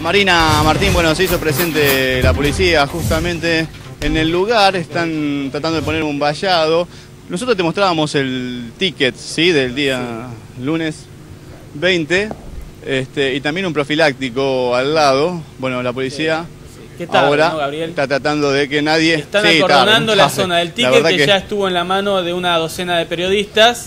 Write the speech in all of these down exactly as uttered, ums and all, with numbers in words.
Marina, Martín, bueno, se hizo presente la policía justamente en el lugar, están tratando de poner un vallado. Nosotros te mostrábamos el ticket, ¿sí?, del día lunes veinte, este, y también un profiláctico al lado. Bueno, la policía ¿Qué tal, ahora no, Gabriel? está tratando de que nadie... Están sí, acordonando tarde, la tarde. zona del La ticket que, que ya estuvo en la mano de una docena de periodistas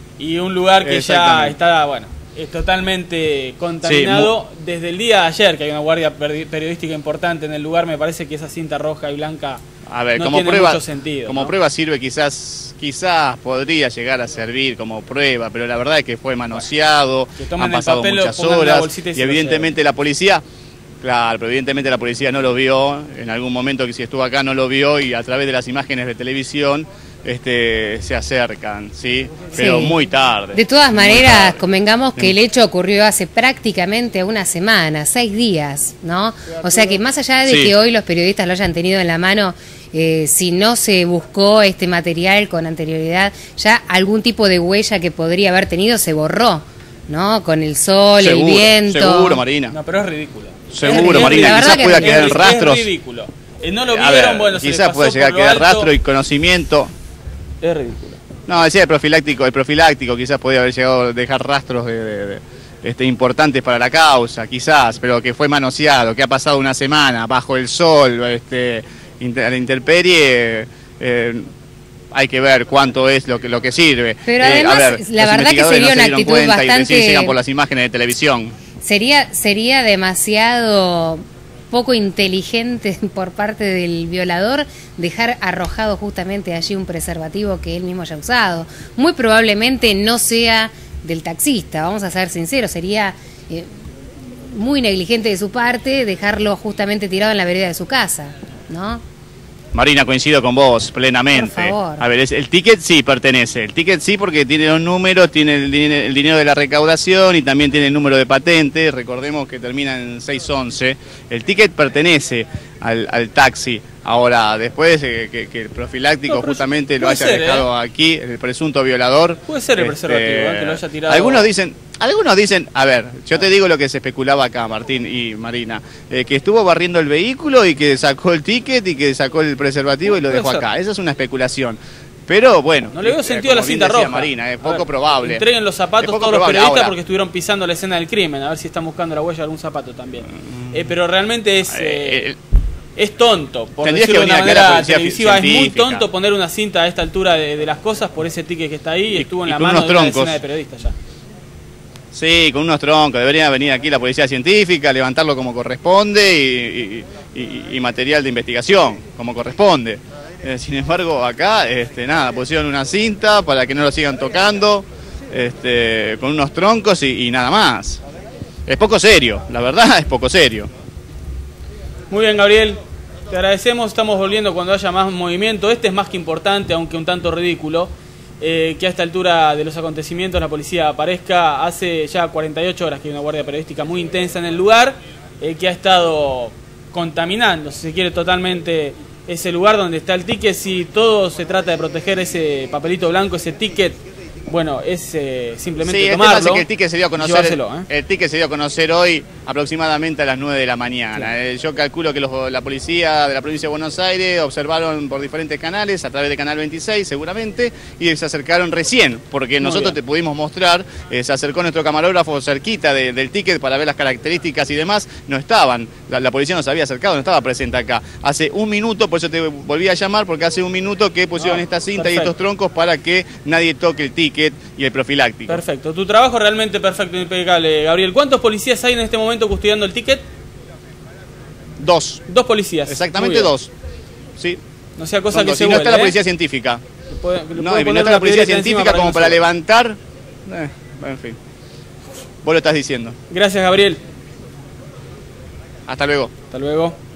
y un lugar que ya está, bueno, es totalmente contaminado sí, desde el día de ayer, que hay una guardia periodística importante en el lugar. Me parece que esa cinta roja y blanca a ver, no como tiene prueba, mucho sentido. Como ¿no? prueba sirve, quizás quizás podría llegar a servir como prueba, pero la verdad es que fue manoseado, bueno, han pasado papel, muchas horas y, y evidentemente la policía, claro, pero evidentemente la policía no lo vio, en algún momento que si estuvo acá no lo vio y a través de las imágenes de televisión Este, se acercan, ¿sí? Pero sí, muy tarde. De todas maneras, convengamos que el hecho ocurrió hace prácticamente una semana, seis días, ¿no? O sea que más allá de sí. que hoy los periodistas lo hayan tenido en la mano, eh, si no se buscó este material con anterioridad, ya algún tipo de huella que podría haber tenido se borró, ¿no? Con el sol, seguro, el viento. Seguro, Marina. No, pero es ridículo. Seguro, es Marina. Quizás pueda que quedar rastros. Es ridículo. Eh, no lo vieron, ver, bueno, quizás puede llegar a quedar rastro y conocimiento. Es ridículo. No, decía el profiláctico, el profiláctico quizás podía haber llegado a dejar rastros de, de, de, este, importantes para la causa, quizás, pero que fue manoseado, que ha pasado una semana bajo el sol, este, a la intemperie, eh, hay que ver cuánto es lo que lo que sirve. Pero además, eh, ver, la verdad que sería no una actitud bastante... Y llegan por las imágenes de televisión. Sería, sería demasiado... poco inteligente por parte del violador dejar arrojado justamente allí un preservativo que él mismo haya usado. Muy probablemente no sea del taxista, vamos a ser sinceros, sería eh, muy negligente de su parte dejarlo justamente tirado en la vereda de su casa, ¿no? Marina, coincido con vos plenamente. Por favor. A ver, el ticket sí pertenece. El ticket sí porque tiene los números, tiene el, el dinero de la recaudación y también tiene el número de patente. Recordemos que termina en seis once. El ticket pertenece al, al taxi. Ahora, después eh, que, que el profiláctico no, justamente lo haya ser, dejado ¿eh? aquí, el presunto violador. Puede ser el este, preservativo, ¿eh? que lo haya tirado. Algunos dicen... Algunos dicen, a ver, yo te digo lo que se especulaba acá, Martín y Marina, eh, que estuvo barriendo el vehículo y que sacó el ticket y que sacó el preservativo y lo dejó acá. Esa es una especulación. Pero bueno, no le veo sentido a la cinta roja. Marina, es poco ver, probable. Entreguen los zapatos todos los periodistas ahora, porque estuvieron pisando la escena del crimen, a ver si están buscando la huella de algún zapato también. Mm. Eh, pero realmente es... Eh, eh, Es tonto, por decirlo de una manera televisiva, es muy tonto poner una cinta a esta altura de, de las cosas por ese ticket que está ahí y, y estuvo en y la mano de una decena de periodistas ya. Sí, con unos troncos, debería venir aquí la policía científica, levantarlo como corresponde y, y, y, y material de investigación como corresponde. Eh, sin embargo, acá, este, nada, pusieron una cinta para que no lo sigan tocando, este, con unos troncos y, y nada más. Es poco serio, la verdad es poco serio. Muy bien, Gabriel, te agradecemos, estamos volviendo cuando haya más movimiento. Este es más que importante, aunque un tanto ridículo. Eh, que a esta altura de los acontecimientos la policía aparezca. Hace ya cuarenta y ocho horas que hay una guardia periodística muy intensa en el lugar, eh, que ha estado contaminando, si se quiere, totalmente ese lugar donde está el ticket. Si todo se trata de proteger ese papelito blanco, ese ticket, bueno, es eh, simplemente sí, tomarlo. El tema es que el ticket se dio a conocer, el, ¿eh? el ticket se dio a conocer hoy aproximadamente a las nueve de la mañana. Sí. Eh, yo calculo que los, la policía de la provincia de Buenos Aires observaron por diferentes canales, a través de Canal veintiséis seguramente, y se acercaron recién, porque Muy nosotros bien. te pudimos mostrar, eh, se acercó nuestro camarógrafo cerquita de, del ticket para ver las características y demás, no estaban, la, la policía no se había acercado, no estaba presente acá. Hace un minuto, por eso te volví a llamar, porque hace un minuto que pusieron ah, esta cinta perfecto. y estos troncos para que nadie toque el ticket y el profiláctico. Perfecto, tu trabajo realmente perfecto, impecable, Gabriel. ¿Cuántos policías hay en este momento custodiando el ticket? Dos. Dos policías. Exactamente dos. Sí. No sea cosa que dos. se y no vuele, está la ¿eh? policía científica. Puede, no, y no está la policía científica como para levantar. Eh, en fin. Vos lo estás diciendo. Gracias, Gabriel. Hasta luego. Hasta luego.